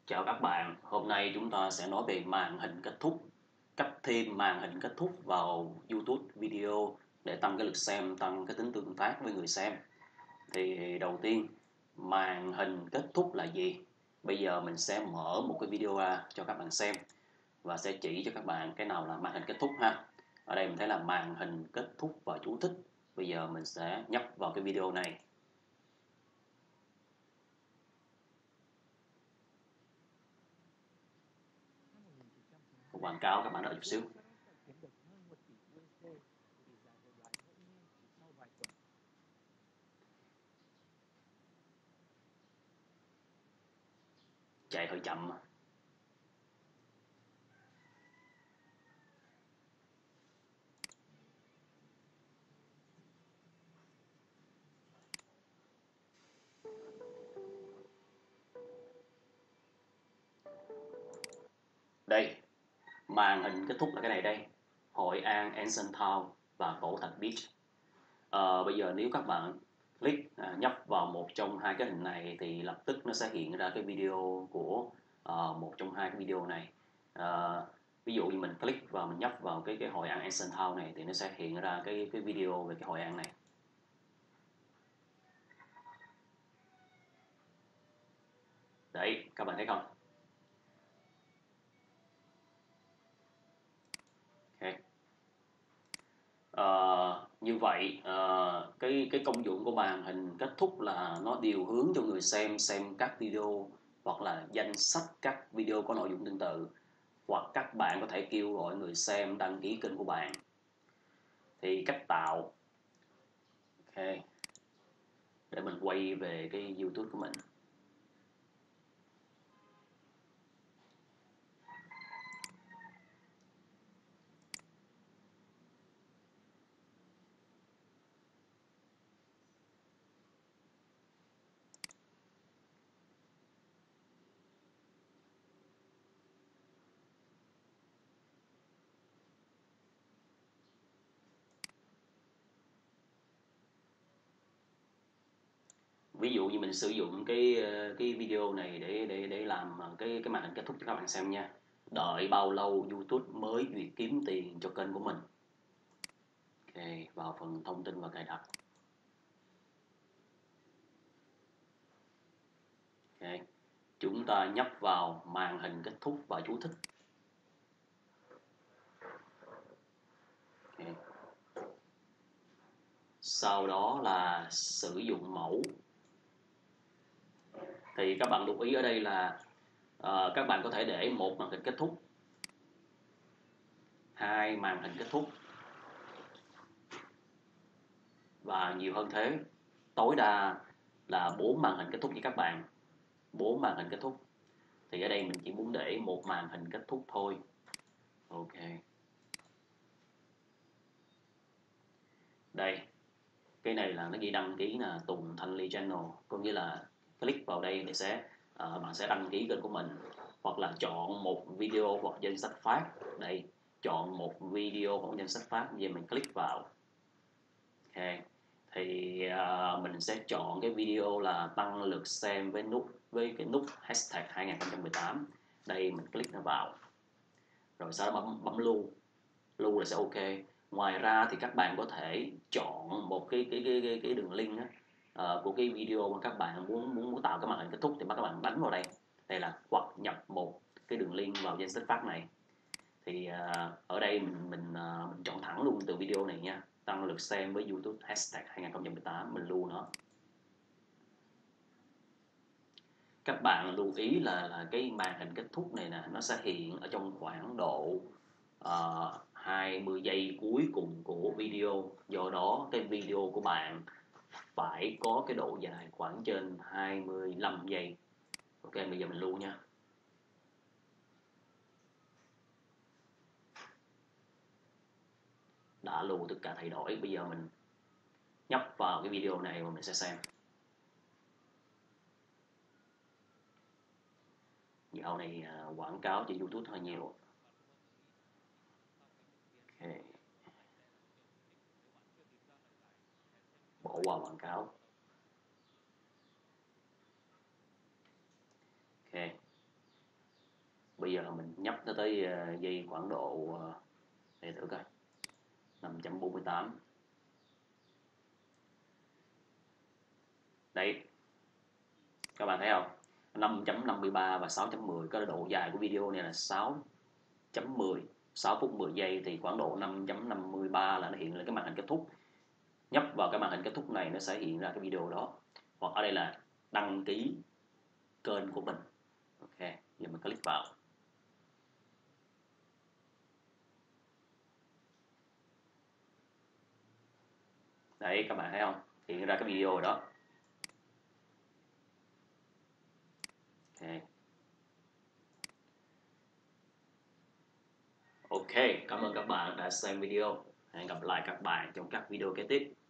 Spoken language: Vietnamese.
Chào các bạn, hôm nay chúng ta sẽ nói về màn hình kết thúc, cách thêm màn hình kết thúc vào YouTube video để tăng cái lượt xem, tăng cái tính tương tác với người xem. Thì đầu tiên, màn hình kết thúc là gì? Bây giờ mình sẽ mở một cái video ra cho các bạn xem và sẽ chỉ cho các bạn cái nào là màn hình kết thúc ha. Ở đây mình thấy là màn hình kết thúc và chú thích. Bây giờ mình sẽ nhấp vào cái video này. Quảng cáo các bạn đợi chút xíu. Chạy hơi chậm mà. Đây, màn hình kết thúc là cái này đây. Hội An Ancient Town và Cổ Thạch Beach. Bây giờ nếu các bạn click nhấp vào một trong hai cái hình này thì lập tức nó sẽ hiện ra cái video của một trong hai cái video này. Ví dụ như mình click và mình nhấp vào cái Hội An Ancient Town này thì nó sẽ hiện ra cái video về cái Hội An này. Đấy, các bạn thấy không? Okay. Như vậy cái công dụng của màn hình kết thúc là nó điều hướng cho người xem các video hoặc là danh sách các video có nội dung tương tự, hoặc các bạn có thể kêu gọi người xem đăng ký kênh của bạn. Thì cách tạo, ok, để mình quay về cái YouTube của mình. Ví dụ như mình sử dụng cái video này để làm cái màn hình kết thúc cho các bạn xem nha. Đợi bao lâu YouTube mới duyệt kiếm tiền cho kênh của mình. Ok, vào phần thông tin và cài đặt. Ok, chúng ta nhấp vào màn hình kết thúc và chú thích. Okay. Sau đó là sử dụng mẫu. Thì các bạn lưu ý ở đây là các bạn có thể để một màn hình kết thúc, hai màn hình kết thúc và nhiều hơn thế, tối đa là 4 màn hình kết thúc với các bạn. 4 màn hình kết thúc. Thì ở đây mình chỉ muốn để một màn hình kết thúc thôi. Ok. Đây, cái này là nó ghi đăng ký là Tùng Thanh Ly Channel, có nghĩa là click vào đây để bạn sẽ đăng ký kênh của mình, hoặc là chọn một video hoặc danh sách phát. Đây, chọn một video hoặc danh sách phát, bây giờ mình click vào. Ok, thì mình sẽ chọn cái video là tăng lượt xem với cái nút hashtag 2018. Đây, mình click nó vào rồi sau đó bấm lưu là sẽ ok. Ngoài ra thì các bạn có thể chọn một cái đường link á, của cái video mà các bạn muốn tạo cái màn hình kết thúc, thì các bạn đánh vào đây. Đây là hoặc nhập một cái đường link vào danh sách phát này. Thì ở đây mình chọn thẳng luôn từ video này nha, tăng lượt xem với YouTube hashtag 2018, mình lưu nó. Các bạn lưu ý là cái màn hình kết thúc này nè, nó sẽ hiện ở trong khoảng độ 20 giây cuối cùng của video. Do đó cái video của bạn phải có cái độ dài khoảng trên 25 giây. Ok, bây giờ mình lưu nha. Đã lưu tất cả thay đổi. Bây giờ mình nhấp vào cái video này và mình sẽ xem. Dạo này quảng cáo trên YouTube hơi nhiều. Ok, bỏ qua quảng cáo. Ok, giờ mình nhấp nó tới giây khoảng độ để thử coi 5.48. Đấy, các bạn thấy không? 5.53 và 6.10, cái độ dài của video này là 6.10, 6 phút 10 giây, thì khoảng độ 5.53 là nó hiện lên cái màn hình kết thúc. Nhấp vào cái màn hình kết thúc này nó sẽ hiện ra cái video đó. Hoặc ở đây là đăng ký kênh của mình. Ok, giờ mình click vào. Đấy, các bạn thấy không? Hiện ra cái video đó. Ok. Ok, cảm ơn các bạn đã xem video. Hẹn gặp lại các bạn trong các video kế tiếp.